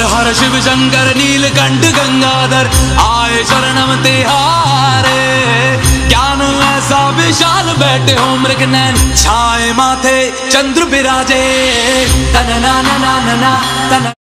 हर शिव शंकर नीलकंठ गंगाधर आए शरणम तिहारे। ज्ञान ऐसा विशाल बैठे हो मृग नैन छाए माथे चंद्र बिराजे। तन ना ना ना ना ना तन